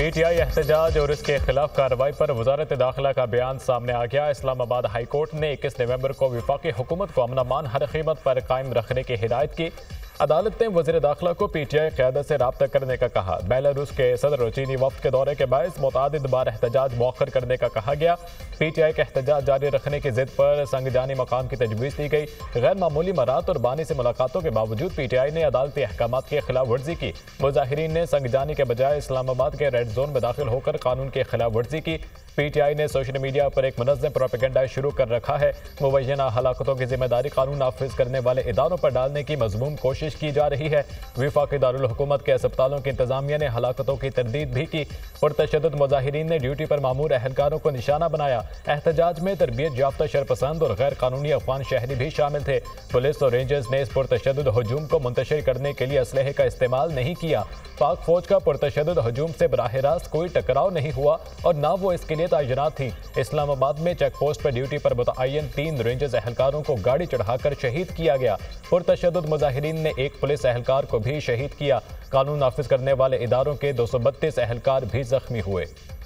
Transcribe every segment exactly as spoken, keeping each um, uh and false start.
P T I एहतजाज और इसके खिलाफ कार्रवाई पर वजारत दाखिला का बयान सामने आ गया। इस्लामाबाद हाई कोर्ट ने इक्कीस नवंबर को वफाकी हुकूमत को अमन अमान हर कीमत पर कायम रखने की हिदायत की। अदालत ने वज़ीर दाखिला को पी टी आई क़यादत से रब्ता करने का कहा। बेलारूस के सदर और चीनी वफ्द के दौरे के बायस मुतअद्दिद बार एहतजाज मौखर करने का कहा गया। पी टी आई का एहतजाज जारी रखने की जिद पर संगजानी मकाम की तजवीज़ दी गई। गैर मामूली मरात और बानी से मुलाकातों के बावजूद पी टी आई ने अदालती अहकामात की खिलाफ वर्जी की। मुजाहिरीन ने संगजानी के बजाय इस्लामाबाद के रेड जोन में दाखिल होकर कानून की खिलाफ वर्जी की। पी टी आई ने सोशल मीडिया पर एक मुनज़्ज़म प्रोपेगेंडा शुरू कर रखा है। मुबैना हलाकतों की जिम्मेदारी कानून नाफिज करने वाले इदारों पर डालने की मज़मूम कोशिश की जा रही है। वफाकी दारुल हुकूमत के अस्पतालों की इंतजामिया ने हलाकतों की तरदीद भी की। पुरतशद्दुद मुजाहिरीन ने ड्यूटी पर मामूर अहलकारों को निशाना बनाया। एहतजाज में तरबियत याफ्ता शरपसंद और गैर कानूनी अफगान शहरी भी शामिल थे। पुलिस और रेंजर्स ने इस पुरतशद्दुद हजूम को मुंतशिर करने के लिए असलहे का इस्तेमाल नहीं किया। पाक फौज का पुरतशद्दुद हजूम से बराह रास्त कोई टकराव नहीं हुआ और न वो इसके लिए तैनात थी। इस्लामाबाद में चेक पोस्ट पर ड्यूटी पर मुतअय्यन तीन रेंजर्स एहलकारों को गाड़ी चढ़ाकर शहीद किया गया। पुरतशद्दुद मुजाहिरीन ने एक पुलिस एहलकार को भी शहीद किया। कानून नाफिज करने वाले इदारों के दो सौ बत्तीस एहलकार भी जख्मी हुए।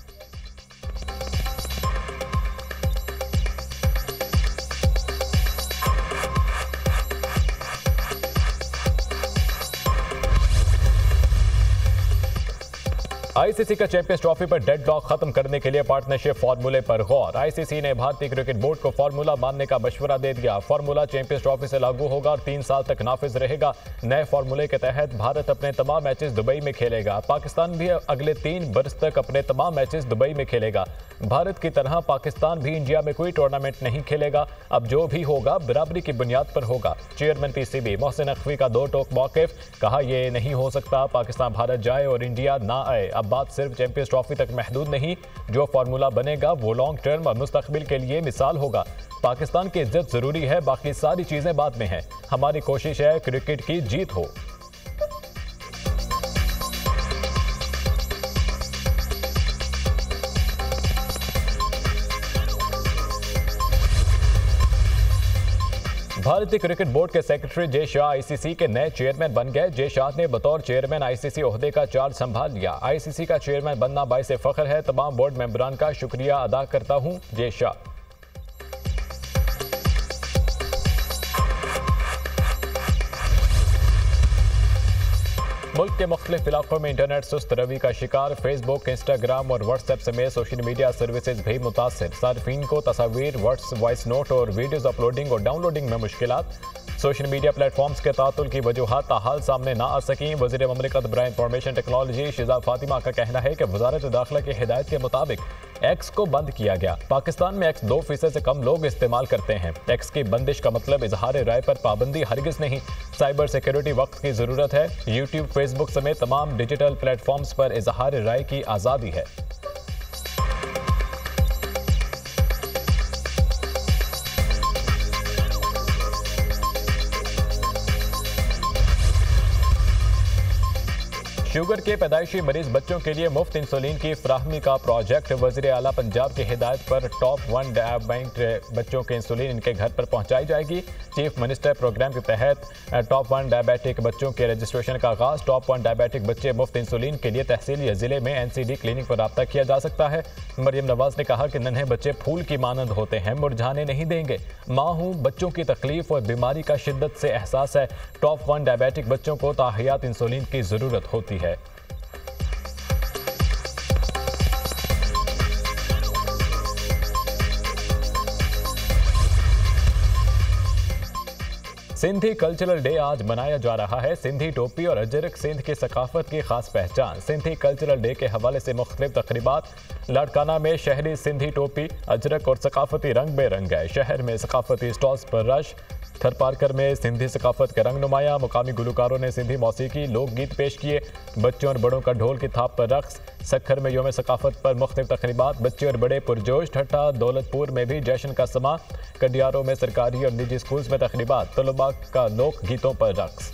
आई सी सी का चैंपियंस ट्रॉफी पर डेडलॉक खत्म करने के लिए पार्टनरशिप फार्मूले पर गौर। आई सी सी ने भारतीय क्रिकेट बोर्ड को फार्मूला मानने का मशवरा दे दिया। फार्मूला चैंपियंस ट्रॉफी से लागू होगा और तीन साल तक नाफिज रहेगा। नए फार्मूले के तहत भारत अपने तमाम मैचेस दुबई में खेलेगा। पाकिस्तान भी अगले तीन बरस तक अपने तमाम मैचेस दुबई में खेलेगा। भारत की तरह पाकिस्तान भी इंडिया में कोई टूर्नामेंट नहीं खेलेगा। अब जो भी होगा बराबरी की बुनियाद पर होगा। Chairman P C B Mohsin Naqvi का दो टोक मौक़िफ़, कहा यह नहीं हो सकता पाकिस्तान भारत जाए और इंडिया ना आए। अब बात सिर्फ चैंपियंस ट्रॉफी तक महदूद नहीं, जो फार्मूला बनेगा वो लॉन्ग टर्म और मुस्तकबिल के लिए मिसाल होगा। पाकिस्तान की इज्जत जरूरी है, बाकी सारी चीजें बाद में हैं। हमारी कोशिश है क्रिकेट की जीत हो। भारतीय क्रिकेट बोर्ड के सेक्रेटरी जय शाह आई सी सी के नए चेयरमैन बन गए। जय शाह ने बतौर चेयरमैन आई सी सी ओहदे का चार्ज संभाल लिया। आई सी सी का चेयरमैन बनना बाइस फख्र है। तमाम बोर्ड मेंबरान का शुक्रिया अदा करता हूं, जय शाह। मुल्क के मुख्तलिफ इलाकों में इंटरनेट सुस्त रवि का शिकार। फेसबुक, इंस्टाग्राम और व्हाट्सएप समेत सोशल मीडिया सर्विसेज भी मुतासर। सार्फिन को तस्वीर, व्हाट्स वॉइस नोट और वीडियोज़ अपलोडिंग और डाउनलोडिंग में मुश्किलात। सोशल मीडिया प्लेटफॉर्म्स के तातुल की वजूहात ताहाल सामने ना आ सकें। वज़ीर ममलिकत बराए इंफॉर्मेशन टेक्नोलॉजी शिजा फातिमा का कहना है कि वजारत दाखिला की हिदायत के मुताबिक एक्स को बंद किया गया। पाकिस्तान में एक्स दो फीसद से कम लोग इस्तेमाल करते हैं। एक्स की बंदिश का मतलब इजहार राय पर पाबंदी हरगिज नहीं, साइबर सिक्योरिटी वक्त की ज़रूरत है। यूट्यूब, फेसबुक समेत तमाम डिजिटल प्लेटफॉर्म्स पर इजहार राय की आज़ादी है। शुगर के पैदाइशी मरीज बच्चों के लिए मुफ्त इंसुलिन की फ्राहमी का प्रोजेक्ट। वज़ीर आला पंजाब की हिदायत पर टॉप वन डायबिटिक बच्चों के इंसुलिन इनके घर पर पहुंचाई जाएगी। चीफ मिनिस्टर प्रोग्राम के तहत टॉप वन डायबिटिक बच्चों के रजिस्ट्रेशन का आगाज़। टॉप वन डायबिटिक बच्चे मुफ्त इंसुलिन के लिए तहसील या जिले में एन सी डी क्लिनिक पर रब्ता किया जा सकता है। मरियम नवाज ने कहा कि नन्हे बच्चे फूल की मानंद होते हैं, मुरझाने नहीं देंगे। माँ हूँ, बच्चों की तकलीफ और बीमारी का शिद्दत से एहसास है। टॉप वन डायबिटिक बच्चों को ताहियात इंसुलिन की ज़रूरत होती है। सिंधी कल्चरल डे आज मनाया जा रहा है। सिंधी टोपी और अजरक सिंध की सकाफत की खास पहचान। सिंधी कल्चरल डे के हवाले से मुख्तलिफ तकरीबात। लाड़काना में शहरी सिंधी टोपी, अजरक और सकाफती रंग बेरंग है। शहर में सकाफती स्टॉल्स पर रश। थरपारकर में सिंधी सकाफत के रंग नुमाया। मुकामी गुलकारों ने सिंधी मौसीकी, लोकगीत पेश किए। बच्चों और बड़ों का ढोल की थाप पर रक्स। सखर में योम सकाफत पर मुख्तलिफ तकरीबात। बच्चे और बड़े पुरजोश। ठट्ठा दौलतपुर में भी जश्न का समा। कडियारों में सरकारी और निजी स्कूल्स में तकरीबात। तलबा का लोक गीतों पर रक्स।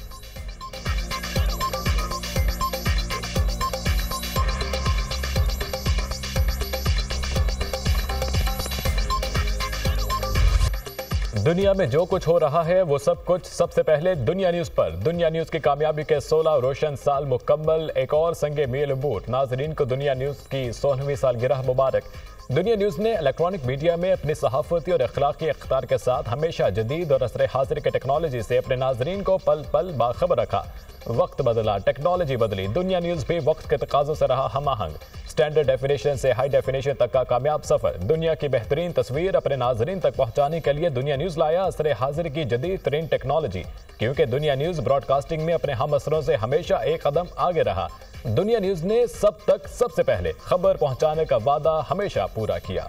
दुनिया में जो कुछ हो रहा है वो सब कुछ सबसे पहले दुनिया न्यूज पर। दुनिया न्यूज की कामयाबी के सोलह रोशन साल मुकम्मल, एक और संगे मील अबूर। नाजरीन को दुनिया न्यूज की सोलहवीं सालगिरह मुबारक। दुनिया न्यूज ने इलेक्ट्रॉनिक मीडिया में अपनी सहाफती और अखलाकी इख्तियार के साथ हमेशा जदीद और असर हाजिर के टेक्नोलॉजी से अपने नाजरीन को पल पल बाखबर रखा। वक्त बदला, टेक्नोलॉजी बदली, दुनिया न्यूज भी वक्त के तकाज़ों से रहा हम आहंग। स्टैंडर्ड डेफिनेशन से हाई डेफिनेशन तक का कामयाब सफर। दुनिया की बेहतरीन तस्वीर अपने नाजरीन तक पहुंचाने के लिए दुनिया न्यूज लाया असर हाजिर की जदीद तरीन टेक्नोलॉजी, क्योंकि दुनिया न्यूज ब्रॉडकास्टिंग में अपने हम असरों से हमेशा एक कदम आगे रहा। दुनिया न्यूज ने सब तक सबसे पहले खबर पहुंचाने का वादा हमेशा पूरा किया।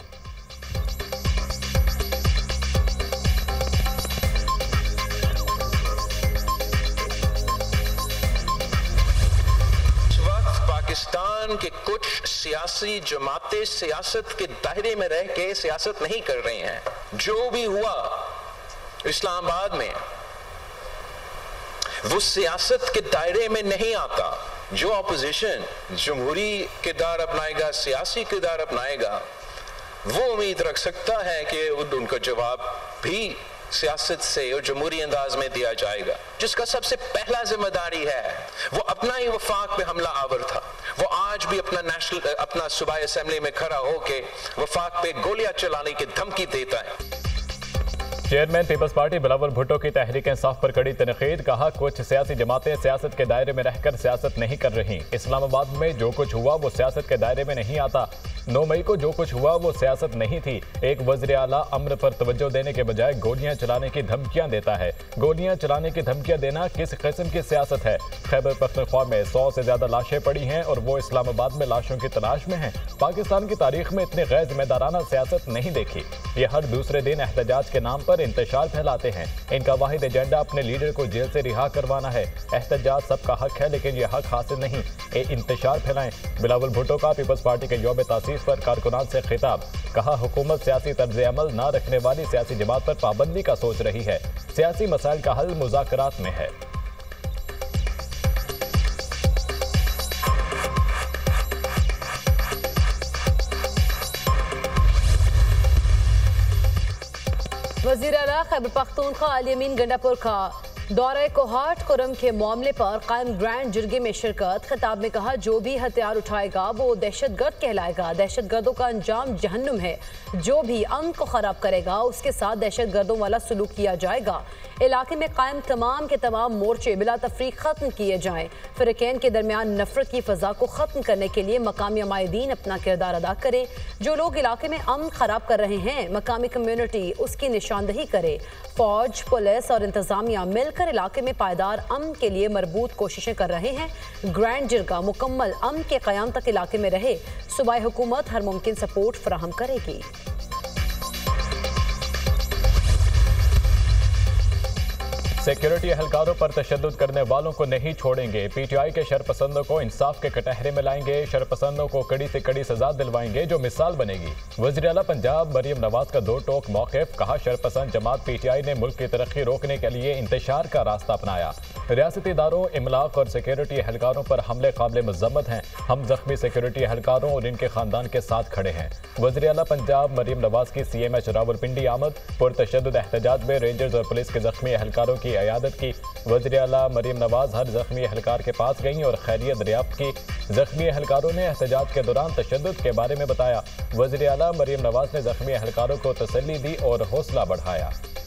पाकिस्तान के कुछ सियासी जमातें सियासत के दायरे में रह के सियासत नहीं कर रही हैं। जो भी हुआ इस्लामाबाद में वो सियासत के दायरे में नहीं आता। जो अपोजिशन जमहूरी किरदार अपनाएगा, सियासी किरदार अपनाएगा, वो उम्मीद रख सकता है कि उनका जवाब भी सियासत से और जमहूरी अंदाज में दिया जाएगा। जिसका सबसे पहला जिम्मेदारी है वो अपना ही वफाक पे हमला आवर था, वो आज भी अपना नेशनल अपना सूबाई असेंबली में खड़ा होके वफाक पे गोलियां चलाने की धमकी देता है। Chairman peoples party Bilawal Bhutto की तहरीक इंसाफ पर कड़ी तनकीद। कहा, कुछ सियासी जमातें सियासत के दायरे में रहकर सियासत नहीं कर रही। इस्लामाबाद में जो कुछ हुआ वो सियासत के दायरे में नहीं आता। नौ मई को जो कुछ हुआ वो सियासत नहीं थी। एक वज़ीर आला अमन पर तवज्जो देने के बजाय गोलियां चलाने की धमकियां देता है। गोलियां चलाने की धमकियां देना किस किस्म की सियासत है? खैबर पख्तूनख्वा में सौ से ज्यादा लाशें पड़ी हैं और वो इस्लामाबाद में लाशों की तलाश में हैं। पाकिस्तान की तारीख में इतनी गैर जिम्मेदाराना सियासत नहीं देखी। ये हर दूसरे दिन एहतजाज के नाम पर इंतशार फैलाते हैं। इनका वाहिद एजेंडा अपने लीडर को जेल से रिहा करवाना है। एहतजाज सबका हक है, लेकिन यह हक हासिल नहीं ए इंतशार फैलाएं। बिलावल भुट्टो का पीपल्स पार्टी के यौम तासीस पर कारकुनान से खिताब। कहा, हुकूमत सियासी तर्ज अमल न रखने वाली सियासी जमात पर पाबंदी का सोच रही है। सियासी मसाइल का हल मुज़ाकरात में है। वज़ीर आला खैबर पख्तूनख्वा अली अमीन गंडापुर का दौरे कोहाट कुरम के मामले पर कायम ग्रैंड जिरगे में शिरकत। खिताब में कहा, जो भी हथियार उठाएगा वो दहशतगर्द कहलाएगा। दहशतगर्दों का अंजाम जहन्नुम है। जो भी अमन को खराब करेगा उसके साथ दहशतगर्दों वाला सलूक किया जाएगा। इलाके में कायम तमाम के तमाम मोर्चे बिला तफरीक खत्म किए जाएं। फ़िरक़ैन के दरमियान नफरत की फ़ज़ा को ख़त्म करने के लिए मकामी अमायदीन अपना किरदार अदा करें। जो लोग इलाके में अमन खराब कर रहे हैं, मकामी कम्यूनिटी उसकी निशानदही करे। फौज, पुलिस और इंतज़ामिया मिलकर इलाके में पायदार अमन के लिए मरबूत कोशिशें कर रहे हैं। ग्रैंड जिरगा मुकम्मल अमन के क़याम तक इलाके में रहे। सूबाई हुकूमत हर मुमकिन सपोर्ट फराहम करेगी। सिक्योरिटी एहलकारों पर तशद्दुद करने वालों को नहीं छोड़ेंगे। पीटीआई के शरपसंदों को इंसाफ के कटहरे में लाएंगे। शरपसंदों को कड़ी से कड़ी सजा दिलवाएंगे जो मिसाल बनेगी। वज़ीर आला पंजाब मरियम नवाज का दो टोक मौक़िफ़। कहा, शरपसंद जमात पीटीआई ने मुल्क की तरक्की रोकने के लिए इंतशार का रास्ता अपनाया। रियासती इदारों, इमलाक और सिक्योरिटी एहलकारों पर हमले काबिल मज़म्मत हैं। हम जख्मी सिक्योरिटी एहलकारों और इनके खानदान के साथ खड़े हैं। वज़ीर आला पंजाब मरियम नवाज की सी एम एच रावलपिंडी आमद। पुरतशद्दुद एहतजाज में रेंजर्स और पुलिस के जख्मी एहलकारों की अयादत की। वज़ीर आला मरियम नवाज हर जख्मी एहलकार के पास गईं और खैरियत दरियाफ्त की। जख्मी एहलकारों ने एहतजाज के दौरान तशद्दुद के बारे में बताया। वज़ीर आला मरियम नवाज ने जख्मी एहलकारों को तसल्ली दी और हौसला बढ़ाया।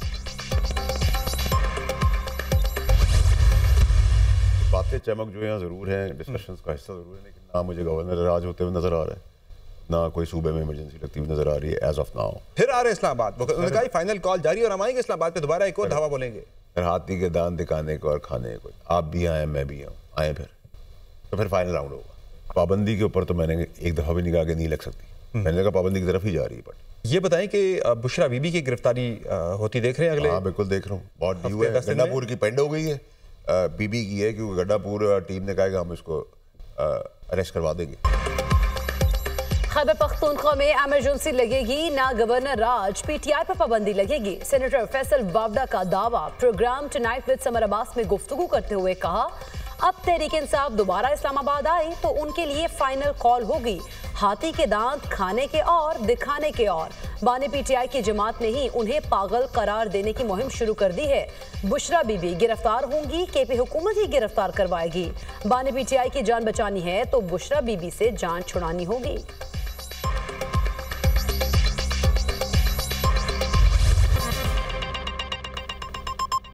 बातें चमक जो यहाँ ज़रूर हैं, डिस्कशंस का हिस्सा ज़रूर है, लेकिन ना मुझे गवर्नर राज होते हुए नजर आ रहा है, ना कोई सूबे में इमरजेंसी लगती हुई नजर आ रही है एज ऑफ नाउ। फिर आ रहे इस्लामाबाद, उन्होंने कहा फाइनल कॉल जारी और हम आएंगे इस्लामाबाद पे दोबारा एक और धावा बोलेंगे। हाथी के दान दिखाने को और खाने को, आप भी आए मैं भी आऊँ, आए फिर तो फिर फाइनल राउंड होगा। पाबंदी के ऊपर तो मैंने एक दफ़ा भी निगाह के नहीं लग सकती। मैंने कहा पाबंदी की तरफ ही जा रही है। बट ये बताएं कि बुशरा बीबी की गिरफ्तारी होती देख रहे हैं अगले? हाँ बिल्कुल देख रहा हूँ, बहुत ड्यू है। गंडापुर की पेंड हो गई है, बीबी की है, क्योंकि गंडापुर टीम ने कहा कि हम इसको अरेस्ट करवा देंगे। खैबर पख्तूनख्वा में एमरजेंसी लगेगी ना गवर्नर राज, पीटीआई पर पाबंदी लगेगी। सेनेटर फैसल वावडा का दावा। Program tonight with Samar Abbas में गुफ्तगू करते हुए कहा, अब तहरीक इंसाफ दोबारा इस्लामाबाद आई तो उनके लिए फाइनल कॉल होगी। हाथी के दांत खाने के और दिखाने के और। बानी पीटीआई की जमात ने ही उन्हें पागल करार देने की मुहिम शुरू कर दी है। बुशरा बीबी गिरफ्तार होंगी, केपी हुकूमत ही गिरफ्तार करवाएगी। बानी पीटीआई की जान बचानी है तो बुशरा बीबी से जान छुड़ानी होगी।